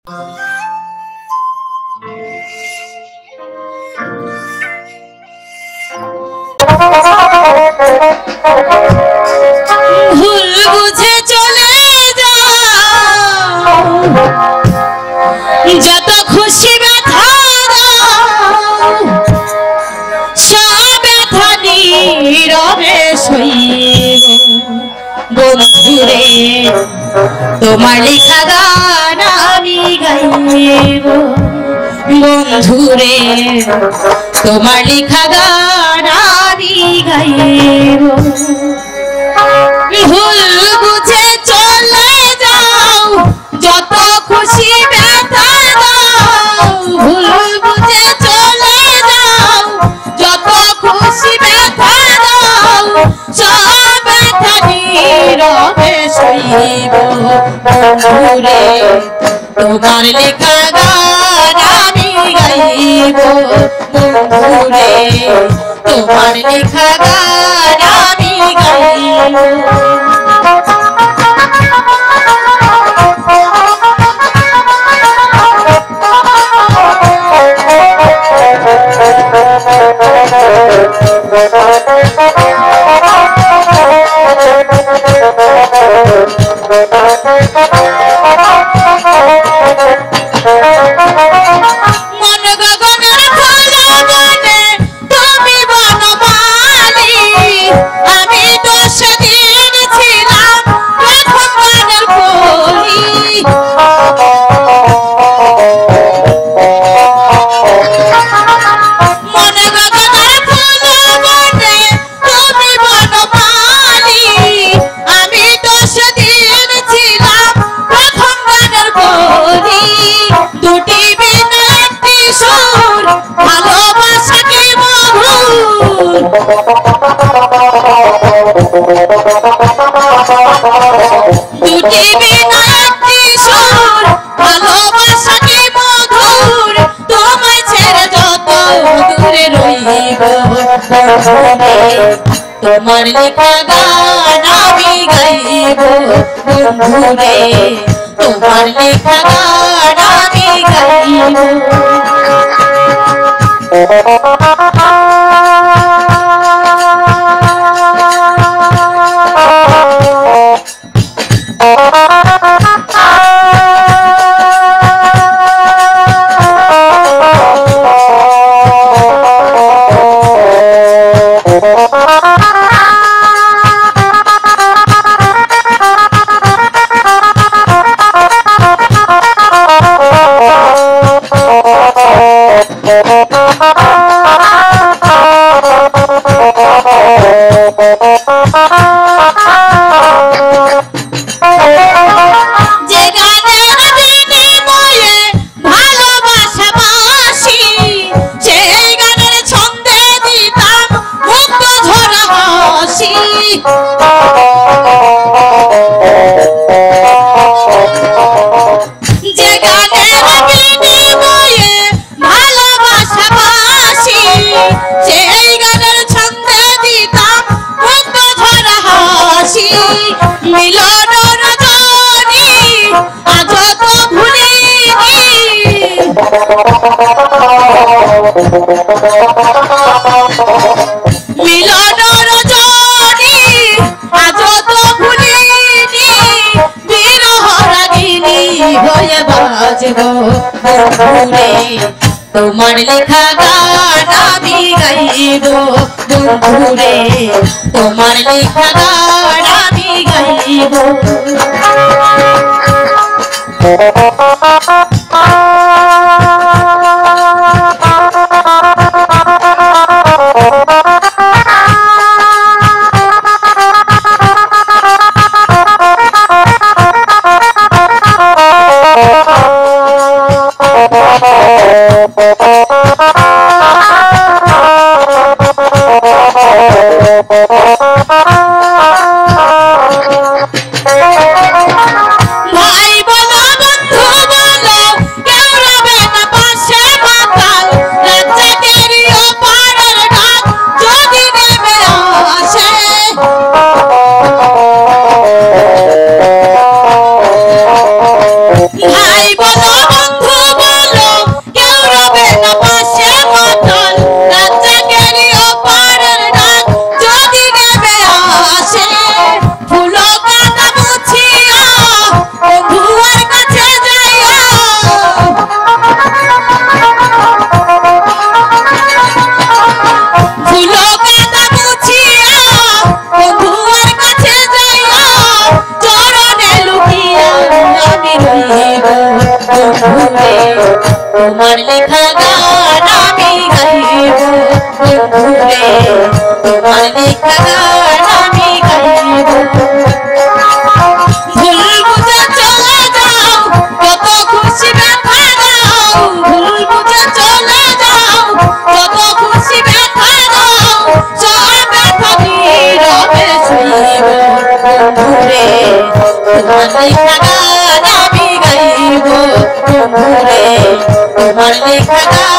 ভুল বুঝে চলে যাও, যত খুশি ব্যথা সব ব্যথা নীরবে সইব। বন্ধুরে তোমার লেখা গান আমি গাইব। বন্ধুরে তোমার লেখা গান আমি গাইব। ভুল বুঝে চলে যাও, যত খুশি ব্যথা দাও। ভুল বুঝে চলে যাও, যত খুশি ব্যথা দাও সব ব্যথা নীরবে সইব। বন্ধুরে তোমার লেখা গান আমি গাইব। বন্ধুরে তোমার লেখা গান আমি গাইব। মন গগনের খোলা মনে তুমি বনমালী, আমি তো সেদিন ছিলাম প্রথম গানের কলি। মন গগনের খোলা মনে তুমি বনমালী, আমি তো সেদিন ছিলাম প্রথম গানের কলি। দুটি বিনা একটি সুর, ভালোবাসা কি মধুর। দুটি বিনা একটি সুর, ভালোবাসা কি মধুর। তোমায় ছেড়ে যত দূরে রইব। তোমার লেখা গান আমি গাইব। বন্ধুরে তোমার লেখা গান আমি গাইব। যে গানের বিনিময়ে ভালোবাসা বাসি, সেই গানের ছন্দে দিতাম মুক্ত ঝরা হাসি। যে গানের বিনিময়ে ভালোবাসা বাসি, সেই গানের ছন্দে দিতাম মুক্ত ঝরা হাসি। মিলন রজনী আজ তো ভুলিনি, মিলন রজনী আজ তো ভুলিনি। বিরহ রাগিনী হয়ে বাজব। বন্ধুরে তোমার লেখা গান আমি গাইব। বন্ধুরে তোমার লেখা গান আমি গাইব। ভাই বলো তোমার লেখা গান আমি গাইব বন্ধুরে তোমার লেখা গান আমি গাইব ভুল বুঝে চলে যাও কত খুশি ব্যথা দাও ভুল বুঝে চলে যাও কত খুশি ব্যথা দাও সব ব্যথা নীরবে সইব বন্ধুরে তোমার লেখা গান আমি গাইব বন্ধুরে তোমার লেখা গান